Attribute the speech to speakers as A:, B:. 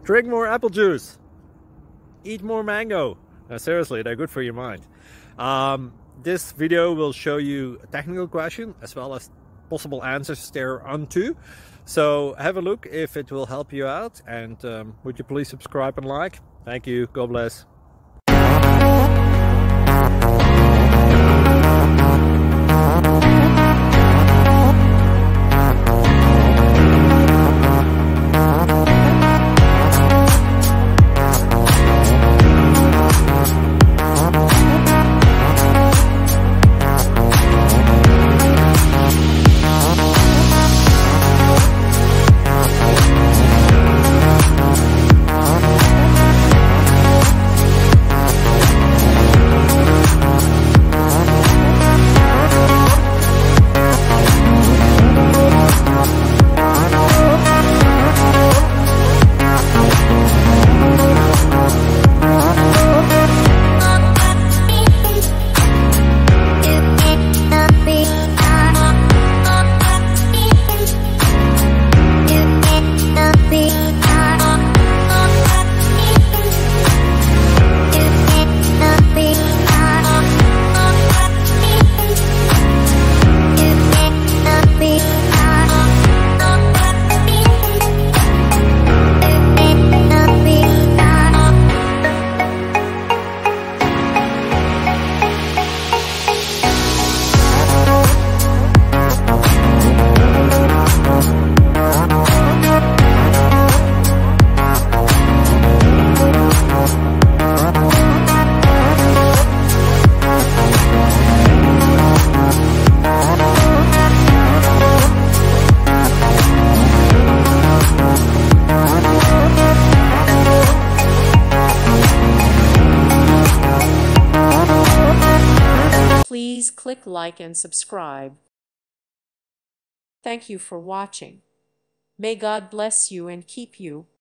A: Drink more apple juice. Eat more mango. Seriously, they're good for your mind. This video will show you a technical question as well as possible answers thereunto. So have a look if it will help you out, and would you please subscribe and like? Thank you. God bless.
B: Please click like and subscribe. Thank you for watching. May God bless you and keep you.